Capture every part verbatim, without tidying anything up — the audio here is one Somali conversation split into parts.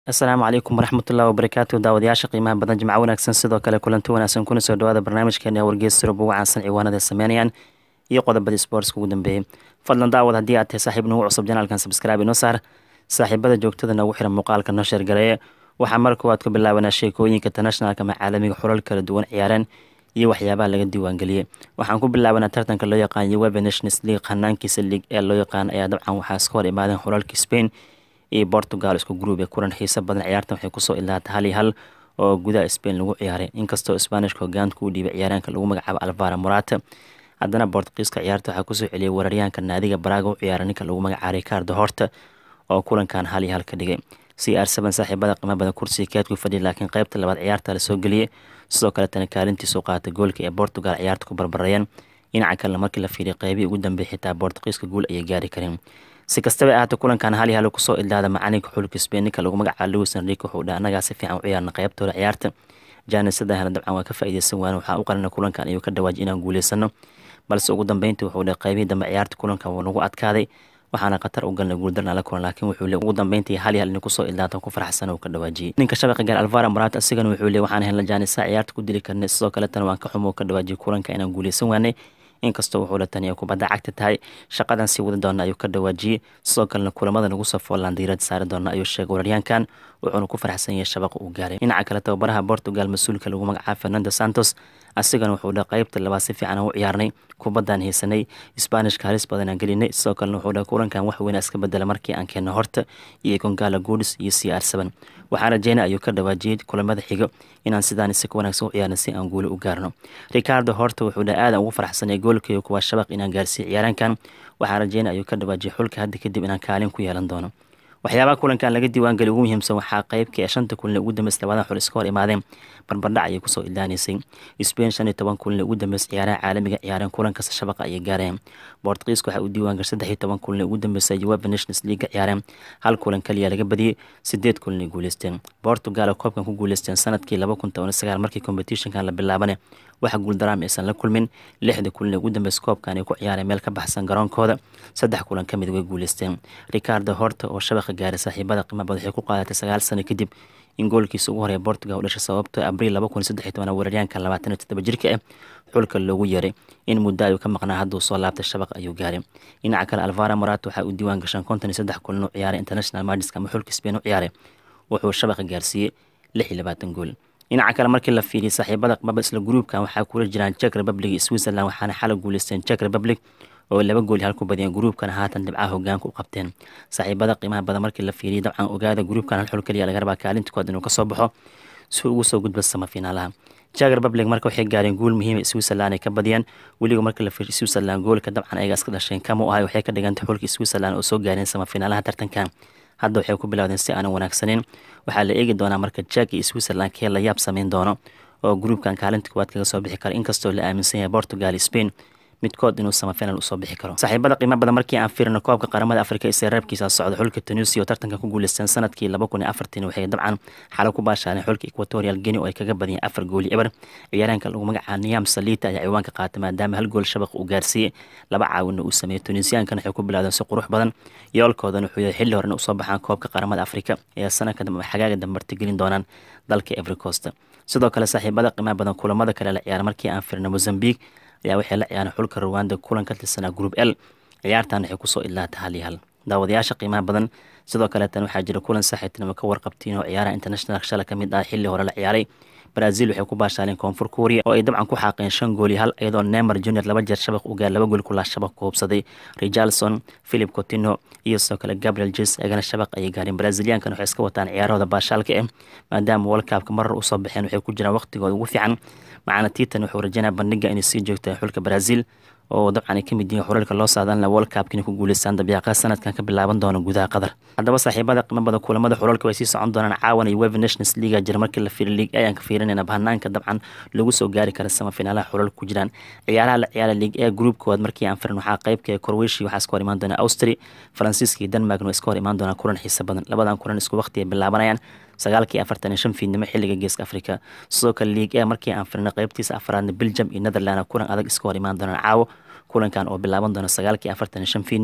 asalaamu calaykum waraxmatullahi wabarakaatu daawadayaasha qiimaha badan jimco wanaagsan sidoo kale kulanti wanaagsan kuna soo dhawaada barnaamijkeena wargeys Yurub ugu caansan ciwaanada sameynayaan iyo qodobada sports ugu dambeeyay fadlan daawad haddii aad tahay saaxiib nagu cusub janaalkan subscribe inoo saar saaxiibada joogtada nagu xiran muuqaalka noo sheer gareeye waxaa mar koowaad ku bilaabanaa sheekooyinka internationalka ama caalamiga xulal kala duwan ciyaareen iyo waxyaabaha laga diiwaangeliyey waxaan ku bilaabanaa tartanka loo yaqaan UEFA Nations League hanaankiisa league ee loo yaqaan ayaa dabcan waxaa iska hor imaadeen xulalka Spain iyo Portugal isku group ee kulan xiiso badan ciyaartan waxay kusoo ilaatay hal iyo hal oo gudaha Spain lagu ciyaaray inkastoo Spanish hoggaanka uu dhiibay ciyaaraanka lagu magacaabo Alvaro Morata haddana Portugiiska ciyaarta waxaa kusoo celiyay weeraryahanka naadiga Braga u ciyaaray ninka lagu magacaabo Ricardo Horta oo kulankan hal iyo hal ka dhigay C R seven saaxiibada qiimo badan kursiga keedku fadhiyay laakiin qaybta labaad ciyaarta la soo geliyay sidoo kale tan kaalintiisa u qaatay goolka ee Portugal ciyaarta ku barbarayeen dhinaca kale markii la fiiriyay qaybihii ugu dambeeyay xitaa Portugiiska gool ayay gaari kareen si kastaba ahaatee kulankan hal iyo hal kusoo ildaada macalinka xulka Spain ninka lagu magacaabo Luis Enrique wuxuu dhahay anagaa si fiican u ciyaarna qaybtooda ciyaarta jaanisada hana dabcan waa ka faa'iideysan waana waxaa u qarina kulankan ayuu ka dhawaajiyay inaan guuleysano balse ugu dambeyntii wuxuu dhahay qaybihii dambe ciyaarta kulankan waa nagu adkaaday waxaana qatar u galnay guuldarna la kulan laakiin wuxuu leeyahay ugu dambeyntii hal iyo hal inuu kusoo ildaata ku faraxsan oo ka dhawaajiyay ninka shabaqa gaar Alvaro Morata asigana wuxuu leeyahay waxaan helnay jaanisa ciyaarta ku dili karnay sidoo kale tan waan ka xumo ka dhawaajiyay kulanka inaan guuleysan waanay inkastoo wuxuu la taniya kubadda cagta tahay shaqadan sii wada doona ayuu ka dhawaajiyey sidoo kalena kulamada nagu soo foolaan diirad saari doona ayuu sheegay weeraryahankan wuxuuna ku faraxsan yahay shabaqa uu gaaray dhinaca kale tababaraha Portugal mas-uulka lagu magacaabo Fernando Santos asigana wuxuu dhahay qaybta labaad si fiican u ciyaarnay kubaddan haysanay Isbaanishka halis badan aan gelinay sidoo kalena wuxuu dhahay kulankan wax weyn iska bedela markii aan keenno Horta iyo Gonzalo Guedes iyo C R seven waxaana jeena ayuu ka dhawaajiyay kulamada xiga inaan sidaan si wanaagsan u ciyaarno si aan guul u gaarno Ricardo Horta wuxuu dhahay aad ugu faraxsanay goolkii kuwa shabaq inaan gaarsiiyo ciyaarankan waxaana jeena ayuu ka dhawaajiyay xulka hadda kadib inaan kaalin ku yeelan doono waxyaabaha kulankan laga diiwaan galiyay ugu muhiimsan waxaa qaybkii shanta kulan ugu dambeysay labadan xul iska hor imaadeen barbardhac ayay kusoo ilaanisay Spain shan iyo toban kulan ugu dambeysay ciyaaraha caalamiga ciyaareen kulan kasta shabaqa ayay gaareen Portugiiska waxa uu diiwaan gashay saddex iyo toban kulan ugu dambeysay UEFA Nations League ciyaareen hal kulan kaliya laga badiyay sideed kulan ay guuleysteen Portugal oo koobkan ku guuleysteen sanadkii laba kun toban iyo sagaal markii competitionkan la bilaabanay waxa guul daraam aysan la kulmin lixda kulan ugu dambeysay koobkan ay ku ciyaareen meel ka baxsan garoonkooda saddex kulan kamid way guuleysteen Ricardo Horta oo shabaqa gaaray saaxiibada qiimo badan waxay ku qaadatay sagaal sano kadib in goolkiisa ugu horeeya Portugal u dhashay sababtoo Abriil laba kun iyo saddex iyo toban weeraryahanka labaatan iyo toddoba jirka ah xulka loogu yeeray in muddo ay ka maqnaa hadduu soo laabtay shabaqa ayuu gaaray dhinaca kale Alvaro Morata waxa uu diiwaan gashan konton iyo saddex kulan u ciyaaray international matches ama xulka Spain u ciyaaray wuxuu shabaqa gaarsiiyay lix iyo labaatan gool dhinaca kale markii la fiiriyay saaxiibada qiimo isla groupkan waxaa kula jiraan Czech Republic iyo Switzerland waxaana xal guuleysteen Czech Republic oo laba gool hal ku badiyeen groupkan haatan dhibcaha hoggaanka u qabteen saaxiibada qiimaha badan markii la fiiriyay dabcan ogaada groupkan hal xul kaliya laga rabaa kaalinta koowaad inuu ka soo baxo si uu ugu soo gudbo semifinalaha Czech Republic marka waxay gaareen gool muhiim ah Switzerland ay ka badiyeen weliba markii la fiiriyay Switzerland goolka dabcan ayaga iska dhasheen kama u ahay waxay ka dhigantay xulka Switzerland oo soo gaareen semifinalaha tartankan hadda waxay ku bilowdeen si aan wanaagsaneyn waxaa la eegi doonaa marka Czech iyo Switzerland kee la yaab sameyn doono oo groupkan kaalinta koowaad kaga soo bixi kara inkastoo la aaminsan yahay Portugal iyo Spain midkood inuu semifinal u soo bixi karo saaxiibada qiimo badan markii aan fiirino koobka qaramada Afrika ee reebkiisa socda xulka Tunisia oo tartanka ku guuleysteen sanadkii laba kun iyo afartan waxay dabcan xal ku baashaan xulka Equatorial Guinea oo ay kaga badiyeen afar gool eber ciyaaraanka lagu magacaabo Niam Salita ayaa ciwaanka qaatay maadaama hal gool shabaq uu gaarsiiyay laba caawin uu sameeyay Tunisiaankan waxay ku bilaawdeen si qurux badan yoolkoodana wuxuu yahay xilli hore u soo baxaan koobka qaramada Afrika ee sanadka dambe xagaaga dambe martigelin doonaan dalka Ivory Coast sidoo kale saaxiibada qiimo badan kulamada kale la ciyaar markii aan fiirino Mozambique ayaa waxay la ciyaareen xulka Rwanda kulan ka tirsanaa group L ciyaartan waxay kusoo ilaatay hal iyo hal daawadayaasha qiimaha badan sidoo kale tan waxaa jira kulan saaxiibtinimo ka warqabtiin oo ciyaaraha international shala ka mid ah xilli hore la ciyaaray Brazil waxay ku baashaaleen koonfur Korea oo ay dabcan ku xaaqeen shan gool iyo hal iyadoo Neymar Junior laba jeer shabaq u gaar laba gool kula shabaq ku hubsaday Richarlison Philip Coutinho iyo sidoo kale Gabriel Jesus ayagana shabaq ay gaareen Braziliankan waxay iska wataan ciyaarahooda baashaalka ah maadaama World Cup-ka marar u soo baxeen waxay ku jiraan waqtigooda ugu fiican macana Titan wuxuu rajaynayaa bandhiga inay sii joogtaan xulka Brazil oo dabcan ay ka mid yihiin xulka loo saadaalna World Cup-kina ku guuleystaan dabiiqada sanadkan ka bilaaban doona gudaha Qatar haddaba saaxiibada qiimo badan kulamada xulka way sii socon doonaan caawan iyo UEFA Nations League jir markii la fiiriyo league ayaan ka fiirinayna bahanaanka dabcan lagu soo gaari kara semifinalaha xulka ku jiraan ciyaaraha la ciyaara league ee groupkood markii aan fiirino waxaa qaybka Croatia waxaa iska hor imaan doona Austria Faransiiska iyo Denmark way iska hor imaan doonaan kulan xiiso badan labadan kulan isku waqti ay bilaabanayaan sagaalkii afartan iyo shan fiidnimo xilliga geeska Afrika sidoo kale league ee markii aan fiirino qaybtiisa afraadna Belgium iyo Netherlands kulan adag iska hor imaan doonaan caawo kulankan oo bilaaban doona sagaalkii afartan iyo shan fiidnimo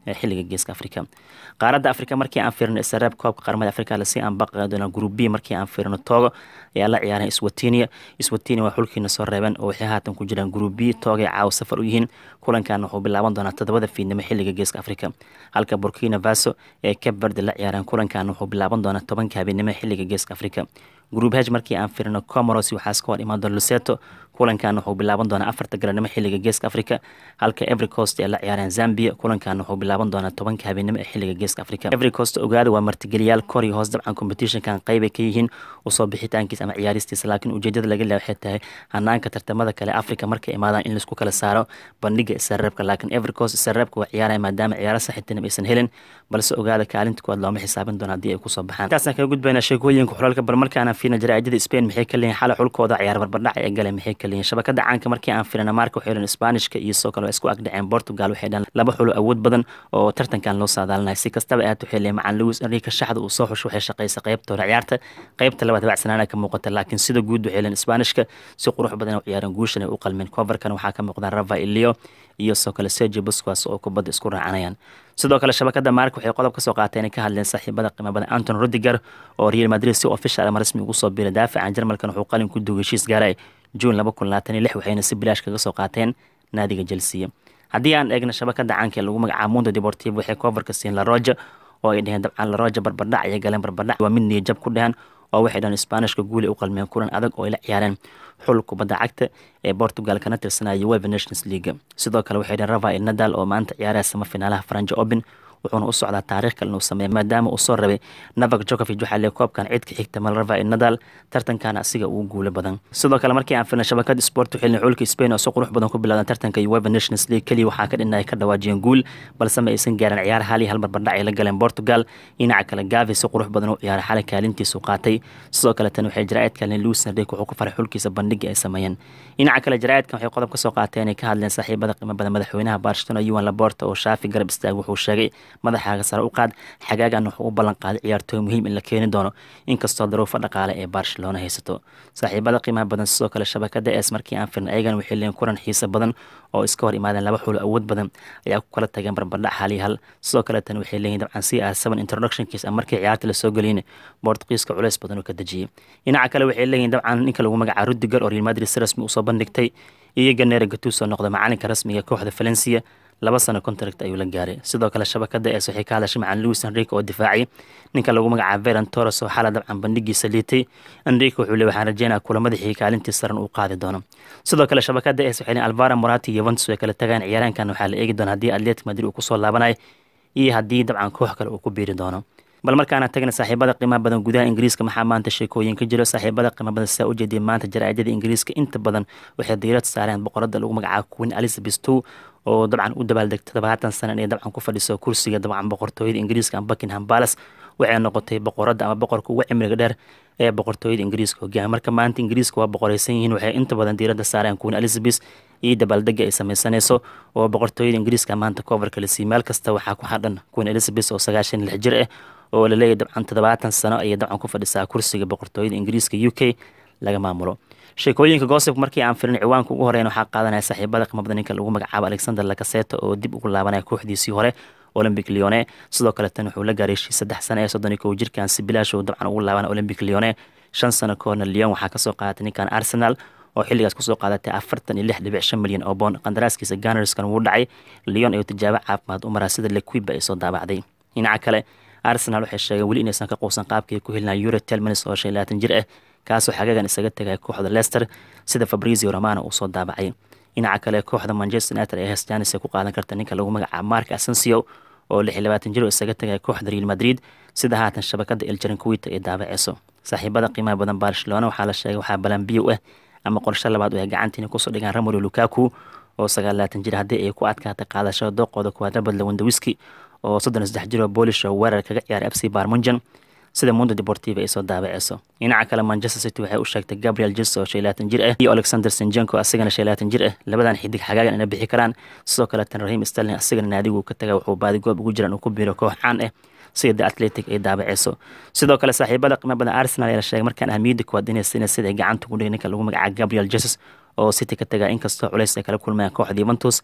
xilliga geeska afrika. qaaradda afrika markii aan fiirino isreeb koobka qaramada afrika lasii aan baqaadona group b markii aan fiirino Togo ayaa la ciyaareen Eswatini. Eswatini waa xulkiina soo reebeen oo waxay haatan ku jiraan group B. Togo caaw safar u yihiin, kulankan wuxuu bilaaban doonaa todobada fiidnimo xilliga geeska afrika, halka Burkina Faso ee Cape Verde la ciyaareen kulankan wuxuu bilaaban doonaa tobanka habeenimo xilliga geeska afrika. group H markii aan fiirino Comoros waxaa iska hor imaan doona Lesotho, kulankan wuxuu bilaaban doonaa afarta galabnimo xilliga geeska afrika, halka Ivory Coast ee la ciyaareen Zambia kulankan wuxuu bilaaban doonaa tobanka habeenimo ee xilliga geeska afrika. Ivory Coast ogaada waa martigeliyaal kor iyo hoos dabcan competitionkan qayb ay ka yihiin usoo bixitaankiisa ama ciyaaristiisa, laakiin ujeedada laga leeyahay waxay tahay hanaanka tartamada kale Afrika markay imaadaan in laisku kala saaro bandhiga isreebka. Laakiin Ivory Coast isreebka waa ciyaaraya maadaama ciyaaro saxiibtinimo aysan helin, balse ogaada kaalinta kuwaad looma xisaabin doona haddii ay kusoo baxaan. intaasaan kaga gudbayna sheekooyinka xulalka, bal markaana fiirina jaraa'idada Spain maxay ka leeyihiin xala xulkooda ciyaar barbardhac ee galeen maxay ka leeyihiin. shabakada caanka markii aan fiirina Marca waxay leeyihiin Isbaanishka iyo soo kale waa isku agdhaceen Portugal, waxay dhan laba xulo awood badan oo tartankan loo saadaalinay. si kastaba aad waxay leeyihiin macallin Luis Enrique shaxda uu soo xusho waxay shaqaysay qaybta hore ciyaarta, qaybta labaad wacsanaana ka muuqata, laakiin sida guud waxay leeyihiin Isbaanishka si qurux badan u ciyaareen, guushan ay u qalmeen. coverkan waxaa ka muuqda Rafael Leo iyo soo kale Sergio Busquets oo kubadda isku raacanayaan. sidoo kale shabakada Marca waxay qodob ka soo qaateen inay ka hadleen saaxiibada qiimo badan Anton Rudiger oo Real Madrid si official ama rasmi ugu soo biiray. daafacan Jarmalkan wuxuu qalin ku duugay heshiis gaaray June laba kun labaatan iyo lix, waxayna si bilaash kaga soo qaateen naadiga Chelsea. haddii aan eegno shabakada caanka ee lagu magacaabo Mundo Deportivo waxay coverka siin La Roja oo ay dhaheen dabcan La Roja barbardhac iyo galeen barbardhac waa mid niyad jab ku dhahan oo waxay dhan Isbaanishka guul u qalmeen kulan adag oo ay la ciyaareen xul kubadda cagta ee Portugal kana tirsanaya UEFA Nations League. sidoo kale waxay dhaheen Rafael Nadal oo maanta ciyaaraya sama finaalaha French Open wuxuuna u socdaa taariikh kale inuu sameeyo maadaama uu soo rabay Novak Djokovic waxaa lee koobkan cid ka xigta mal Rafael Nadal tartankan asiga uu guulo badan. sidoo kale markii aan fiirnay shabakada Sport waxay leeyihiin xulka Spain oo si qurux badan ku bilowday tartanka UEFA Nations League kaliya waxaa ka dhinay ka dhawaajiyeen guul, balse ma aysan gaarin ciyaar hal iyo hal barbardhac ay la galeen Portugal. dhinaca kale Gavi si qurux badan u ciyaaray xalay kaalintiisu qaatay. sidoo kale tan waxay jaraa'idka leen Luis Enrique wuxuu ku faray xulkiisa bandhiga ay sameeyeen. dhinaca kale jaraa'idkan waxay qodob ka soo qaateen inay ka hadleen saaxiibada qiimo badan madaxweynaha Barcelona Joan Laporta oo Xavi garab istaag wuxuu sheegay madaxaaga sare u qaad xagaagan wuxuu u ballan qaaday ciyaartooy muhiim in la keeni doono inkastoo daruufo dhaqaale ee Barcelona haysato. saaxiibada qiimaha badan sidoo kale shabakada es markii aan fiirnay ayagan waxay leeyihiin kulan xiiso badan oo iska hor imaadeen laba xulo awood badan ayaa ku kala tageen barbardhac hal iyo hal. sidoo kale tan waxay leeyihiin dabcan C R seven introductionkiis ama markii ciyaarta la soo geliyeen Portugiiska culays badan oo ka dajiyay. dhinaca kale waxay leeyihiin dabcan ninka lagu magacaabo Rudiger oo Real Madrid si rasmi u soo bandhigtay iyo Gennaro Gattuso noqday macalinka rasmiga kooxda Valencia, laba sano contract ayuu la gaaray. sidoo kale shabakada es waxay ka hadashay macallin Luis Enrique oo difaacay ninka lagu magacaabo Ferran Torres oo xalay dabcan bandhigiisa liitay. Enrique wuxuu leeyahay waxaan rajeynayaa kulamada xigay kaalintii saran uu qaadi doono. sidoo kale shabakada es waxay leeyihiin Alvaro Morata iyo Juventus way kala tagaan ciyaaraankan waxaa la eegi doonaa haddii Atletico Madrid uu ku soo laabanayo iyo haddii dabcan koox kale uu ku biiri doono. bal markaana tagna saaxiibada qiimaha badan gudaha Ingiriiska maxaa maanta sheekooyin ka jira. saaxiibada qiimaha badan saa u jeediyay maanta jaraa'idada Ingiriiska inta badan waxay diirad saareen boqorada lagu magacaabo Queen Elizabeth two oo dabcan u dabaaldegtay todobaatan sano ee dabcan ku fadhiso kursiga dabcan boqortooyada Ingiriiska ama Buckingham Palace, waxay noqotay boqorada ama boqorka ugu cimriga dheer ee boqortooyada Ingiriiska hogaamiya. marka maanta Ingiriiska waa boqoraysan yihiin, waxay inta badan diirada saareen Queen Elizabeth iyo dabaaldega ay sameysanayso oo boqortooyada Ingiriiska maanta coverka la siiyay. meel kasta waxaa ku xadhan Queen Elizabeth oo sagaashan iyo lix jir ah oo la leeyahay dabcan todobaatan sano ayay dabcan ku fadhisaa kursiga boqortooyada Ingiriiska U K laga maamulo. sheekooyinka gossip markii aan firin ciwaanka ugu horeeyna waxaa qaadanaya saaxiibada qiimo badan ninka lagu magacaabo Alexander Lacazette oo dib ugu laabanaya kooxdiisii hore Olympique Lyon. sidoo kale tan wuxuu la gaaray saddex sano ee soddon iyo kow jirkan si bilaash oo dabcan ugu laabanaya Olympique Lyon. shan sano kahorna Lyon waxaa kasoo qaadatay ninkan Arsenal oo xilligaas kusoo qaadatay afartan iyo lix dhibic shan milyan oo pound. qandaraaskiisa Gunnerskan wuu dhacay. Lyon ayuu tijaabo caafimaad u maraa sida L'Equipe ay soo daabacday. dhinaca kale Arsenal waxay sheegeen weli inaysan ka quusan qaabkii ku helinaa Yuri Tielemans oo shan iyo labaatan jir ah kaasoo xagaagan isaga tagay kooxda Leicester sida Fabrizio Romano uu soo daabacay. dhinaca kale kooxda Manchester United ee Hestanis ku qaadan karta ninka lagu magacaabo Marc Asensio oo lix iyo labaatan jir oo isaga tagay kooxda Real Madrid sida haatan shabakada El Chiringuito ee daabacayso. saaxiibada qiimaha badan Barcelona waxaa la sheegay waxaa balan biyo ah ama qorshe labaad oo ay gacantiina kusoo dhigaan Romelu Lukaku oo sagaal iyo labaatan jir haddii ay ku adkaatay qaadashada dooqooda kuwaad Robert Lewandowski oo soddon iyo saddex jir oo Polish oo weerar kaga ciyaaray F C Bayern Munchen sida Mundo Deportivo ay soo daabacayso. dhinaca kale Manchester City waxay u sheegtay Gabriel Jesus oo shan iyo labaatan jir ah iyo Alexander Zinchenko asagana shan iyo labaatan jir ah labadan xidig xagaagan inay bixi karaan. sidoo kale tan Raheem Sterling asagana naadigu ka tagay wuxuu baadi goob ugu jiraan uu ku biiro koox caan ah sida Athletic ay daabacayso. sidoo kale saaxiibada qiimo badan Arsenal ayaa sheegay markaan ahmiyada ku wadinaysa sida ay gacanta ku dhigay ninka lagu magacaabo Gabriel Jesus oo City ka tagay inkastoo culays ay kala kulmayaan kooxda Juventus.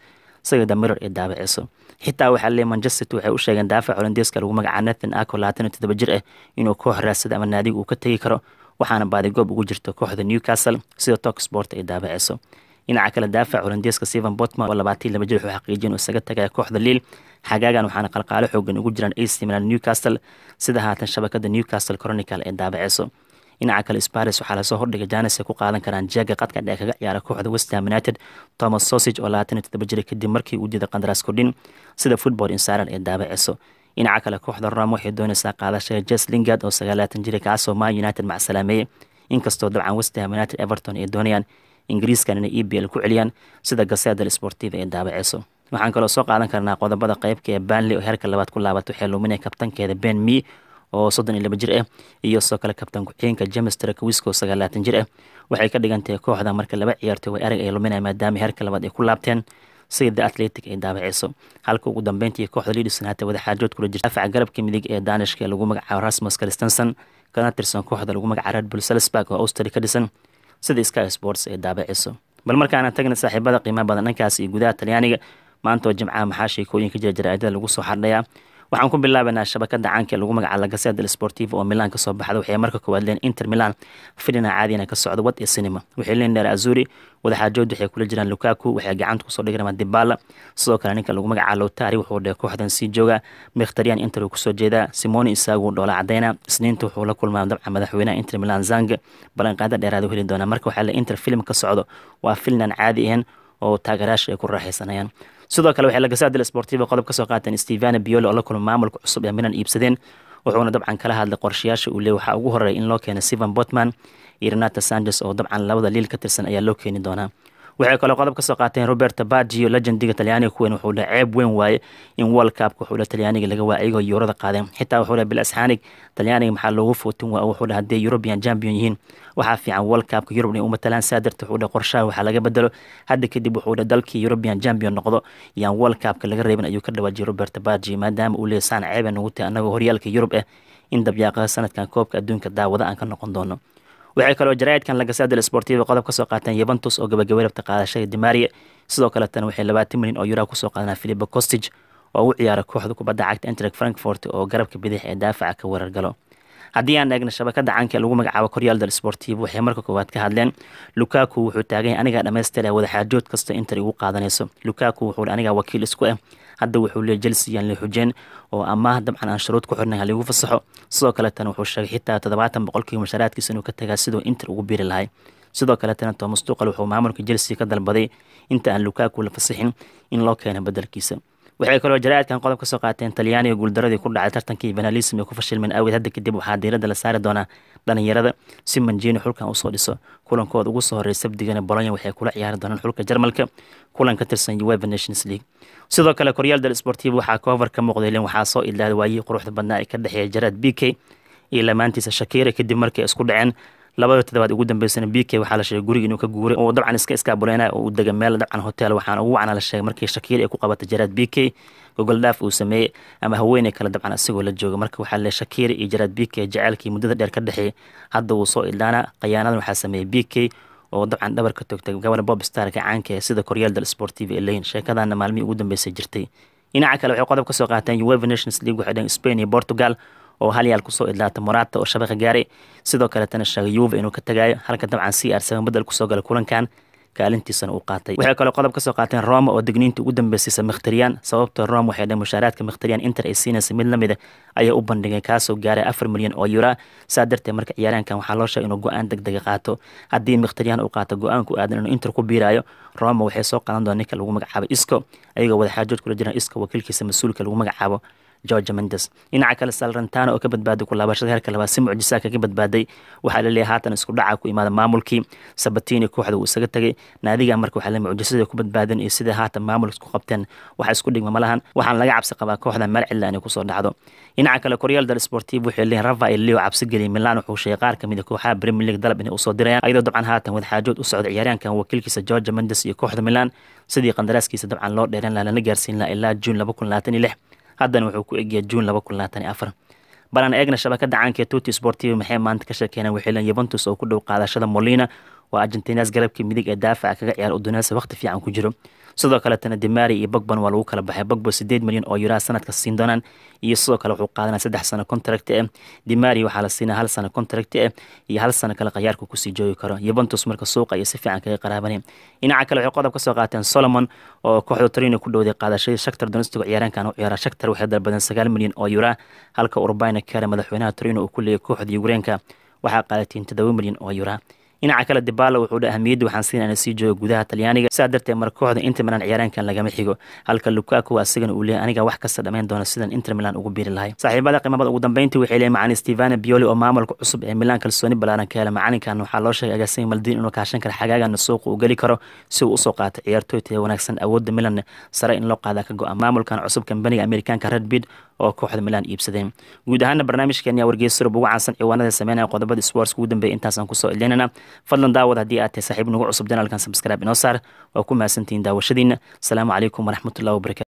sida The Mirror ee daabaceyso. xitaa waxaa leeyahay Manchester City waxay u sheegeen daafaca Holandeeska lagu magacaabo Nathan Ake labaatan iyo toddoba jir ah inuu koox raadsada ama naadiga uu ka tagi karo, waxaana baadigoob ugu jirta kooxda Newcastle sida Talksport ay daabaceyso. dhinaca kale daafaca Holandeeska Steven Botman oo labaatan iyo laba jir wuxuu xaqiijiyay inuu isaga tagay kooxda Lille xagaagan, waxaana qalqaalo xoogan ugu jiraan A C Milan Newcastle sida haatan shabakada Newcastle Chronicle ee daabaceyso. dhinaca kale Spurs waxaa lasoo hordhigay Janis ay ku qaadan karaan jeega qadka dhexe kaga ciyaara kooxda West Ham United Thomas Sausage oo labaatan iyo toddoba jir kadib markii uu diiday qandaraas kordhin sida Football Insider ee daabaceyso. dhinaca kale kooxda Roma waxay doonaysaa qaadashada Jess Lingard oo sagaal iyo labaatan jir kaasoo Man United macsalaameyay, inkastoo dabcan West Ham United Everton ay doonayaan Ingiriiskan inay E P L ku celiyaan sida Gazzetta dello Sportivo ee daabaceyso. waxaan kaloo soo qaadan karnaa qodobada qaybka ee Burnley oo heerka labaad ku laabatay waxay luminay kabtankeeda Ben Mee oo soddon iyo laba jir ah iyo soo kale kabtan ku-xigeenka James Tarkowski oo sagaal iyo labaatan jir ah. waxay ka dhigan tahay kooxda marka laba ciyaartoy way arag ay luminay maadaama heerka labaad ay ku laabteen sida The Athletic ay daabaceyso. halka ugu dambeyntii kooxda Leeds United wada xaajood kula jirta daafaca garabka midig ee Danishka ee lagu magacaabo Rasmus Christensen kana tirsan kooxda lagu magacaabo Red Bull Salzburg oo Austria ka dhisan sida Sky Sports ay daabaceyso. bal markaana tagna saaxiibada qiimaha badan dhankaas iyo gudaha Talyaaniga maanta oo Jimcaha maxaa sheekooyinka jira jaraa'idada lagu soo xardhayaa. waxaan ku bilaabanaa shabakada caanka ee lagu magacaabo Gazzetta dello Sportivo oo Milan ka soo baxda. waxay marka koowaad leen Inter Milan fidina caadina ka socdo wad ee cinema. waxay leen dheer Azuri wada xaajood waxay kula jiraan Lukaku, waxay gacanta ku soo dhigayaan Dybala, sidoo kale ninka lagu magacaabo Lautaro wuxuu dhahay kooxdan sii jooga. Mkhitaryan Inter uu ku soo jeedaa. Simone Inzaghi dhoola cadeyna isniinta wuxuu la kulmaa dabcan madaxweynaha Inter Milan Zang balan qaada dheeraad u heli doona. marka waxaa la Inter film ka socdo waa filan caadi ahayn oo taageerayaasha ay ku raaxaysanayaan. sidoo kale waxay la Gazzetta dello Sportivo qodob ka soo qaateen Stefano Pioli oo la kulmay maamulka cusub ee Milan iibsadeen, wuxuuna dabcan kala hadlay qorshayaasha uu leeyahay. waxaa ugu horeeya in loo keeno Steven Botman iyo Renato Sanchez oo dabcan labada Lille ka tirsan ayaa loo keeni doonaa. waxay kaloo qodob ka soo qaateen Roberto Baggio legendiga Talyaaniga kuwan wuxuu dhahay ceeb weyn waaye in World Cup wuxuu la Talyaaniga laga waayay oo Eurada qaadeen. xitaa wuxuu dhahay bil asxaanig Talyaaniga maxaa loogu footin waa wuxuu dhahay hadday European champion yihiin waxaa fiican World Cup Europe inay u matalaan saadarta. wuxuu dhahay qorshaha waxaa laga bedelo hadda kadib wuxuu dhahay dalkii European champion noqdo yaan World Cup laga reebin ayuu ka dhawaajiyay Roberto Baggio maadaama uu leeyahay saan ceeb aan ugu tahay anagoo horyaalka Europe ah in dabyaaqada sanadkan koobka adduunka daawada aan ka noqon doono. waxay kaloo jaraa'idkan La Gazzetta dello Sportivo qodob ka soo qaateen Juventus oo gabagabay rabta qaadashada Di Maria, sidoo kale tan waxay labaatan milyan oo euro ku soo qaadanaa Filippo Kostic oo u ciyaara kooxda kubadda cagta Eintracht Frankfurt oo garabka bidix ee daafaca ka weerar galo. haddii aan eegno shabakada caanka ee lagu magacaabo Corriere dello Sportivo waxay marka koowaad ka hadleen Lukaku wuxuu taagan yahay aniga dhameystiray wada xaajood kasta Inter ugu qaadanayso. Lukaku wuxuu aniga wakiil isku ah hadda wuxuu leeyahay Chelsea yaan la xujeen oo amaah dabcan aan shuruud ku xirnay hal igu fasaxo. sidoo kale tan wuxuu sheegay xitaa toddobaatan boqolkiiba mushaharaadkiisa inuu ka tagaa sidoo Inter ugu biiri lahay. sidoo kale tan Thomas Tuchel wuxuu maamulka Chelsea ka dalbaday inta aan Lukaku la fasaxin in loo keeno bedelkiisa. waxay kaloo jaraa'idkan qodob ka soo qaateen Talyaaniga guuldaradii ku dhacay tartankii Benalism ee ku fashilmeen awgeed hadda kadib waxaa diiradda la saari doonaa dhalinyarada si Mancini xulkan usoo dhiso. kulankooda ugu soo horreeyay Sabtidana Bologna waxay kula ciyaari doonaan xulka Jarmalka kulan ka tirsan UEFA Nations League. sidoo kale Corriere dello Sportivo waxaa cover ka muuqday leen waxaa soo ilaalay waayay quruxda badnaa ee ka dhaxeeya Gerard Piqué iyo lamaantiisa Shakira kadib markii isku dhaceen labada toddobaad ugu dambeysana Piqué waxaa la sheegay guriga inuu ka guuray oo dabcan iska iskaabuleyna oo u dega meel dabcan hotel waxaana ugu wacna la sheegay markii Shakira ay ku qabatay Gerard Piqué gogol dhaaf uu sameeyay ama haweeney kale dabcan asagoo la jooga. marka waxaa la Shakira iyo Gerard Piqué jacaylkii muddada dheer ka dhaxeeyay hadda uu soo ildaana qayaanadan waxaa sameeyay Piqué oo dabcan dhabar ka togtay gabadha Bob Star ka caanka ee sida Corriere dello Sportivo ee leeyin sheekadana maalmihii ugu dambeysay jirtay. dhinaca kale waxay qodob ka soo qaateen UEFA Nations League waxay dhahan Spain iyo Portugal oo hal yaal ku soo idlaatay Morata oo shabaqa gaaray. sidoo kale tan sheegay Juve inuu ka tagayo halka dabcan C R seven bedel ku soo galay kulankan kaalintiisana uu qaatay. waxay kaloo qodob ka soo qaateen Roma oo digniinta ugu dambeysay Mkhitaryan sababtoo Roma waxay dhahay mushaharaadka Mkhitaryan Inter ay siinaysa mid lamid ah ayaa u bandhigay kaasoo gaaray afar milyan oo euro. saa darteed marka ciyaaraankan waxaa loo sheegay inuu go-aan degdeg qaato. haddii Mkhitaryan uu qaato go-aanku aadan inuu Inter ku biirayo Roma waxay soo qaadan doonaan ninka lagu magacaabo Isco ayagoo wada xaajood kula jiraan Isco wakiilkiisa mas'uulka lagu magacaabo Jorge Mendes. dhinaca kale Salernitana oo ka badbaaday ku laabashada heerka labaad si mucjisa kaga badbaaday waxaa la leeyahay haatan isku dhaca ku imaada maamulkii Sabatini kooxda uu isaga tagay naadiga marka waxaa la mucjisada ku badbaadeen iyo sida haatan maamulku ku qabteen waxa isku dhigma malahan waxaan laga cabsi qabaa kooxda meel cilla inay ku soo dhacdo. dhinaca kale Corriere dello Sportivo waxay leeyahay Rafael Leo cabsi geliyay Milan wuxuu sheegay qaar kamid ah kooxaha Premier League dalab inay u soo dirayaan ayadoo dabcan haatan wada xaajood u socda ciyaaryahankan wakiilkiisa Jorge Mendes iyo kooxda Milan sidii qandaraaskiisa dabcan loo dheeran lahaa lana gaarsiin lahaa ilaa June laba kun labaatan iyo lix haddana wuxuu ku egyahay June laba kun labaatan iyo afar. balan eegna shabakada caanka ee Tutti Sportivo maxay maanta ka sheekeynayaan waxay leeyihiin Juventus oo ku dhow qaadashada Molina waa Argentinas garabka midig ee daafaca kaga ciyaar Udinese waqti fiican ku jiro sidoo kale tan Demari iyo Pogba waa lagu kala baxay Pogba sideed milyan oo euro sanadka siin doonaan iyo sidoo kale wuxuu qaadanaa saddex sano contract ah Demari waxaa la siinaa hal sano contract ah iyo hal sano kale qayaarku ku sii joogi karo Juventus marka suuqa iyo si fiican kaga qaraabanay dhinaca kale waxay qodob ka soo qaateen Solomon oo kooxda Torino ku dhowday qaadashada Shakhtar Donetsk ciyaaraankan u ciyaara Shakhtar waxay dalbadeen sagaal milyan oo euro halka Urbana Kare madaxweynaha Torino uu ku leeyahay kooxda Ukraine waxaa qaadateen toddoba milyan oo euro dhinaca kale Dybala wuxuu dhahay ahmiyadda waxaan siinaynaa sii joogo gudaha Talyaaniga sidaa darteed mar kooxda Inter Milan ciyaaraankan lagama xigo halka Lukaku asagana uu leeyahay aniga wax kasta dhameyn doona sidan Inter Milan ugu biiri lahay saaxiibada qiimada ugu dambeyntii waxay leeyahay macallin Stefano Pioli oo maamulka cusub ee Milan kalsooni balaaran ka helay macalinkan waxaa loo sheegay agaasimo Maldini inuu kaashan karo xagaagan suuqa uu gali karo si uu u soo qaato ciyaartoy tayo wanaagsan awoodda Milan sare in loo qaada ka go'an maamulkan cusub kambaniga Amerikaanka Red Bull oo kooxda Milan iibsadeen guud ahaan barnaamijkeena wargeysyada ugu caansan ciwaanada sameynaya qodobada sports ugu dambeeyay intaas aan ku soo ilinayna fadlan daawad haddii aad tahay saaxiib nagu cusub janaalkan subscribe inoo saar waa ku mahadsantihiin daawashadiina asalaamu calaykum waraxmatullahi wabarakatuh